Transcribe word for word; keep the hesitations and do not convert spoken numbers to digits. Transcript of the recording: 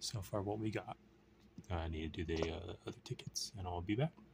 so far what we got. I need to do the uh, other tickets, and I'll be back.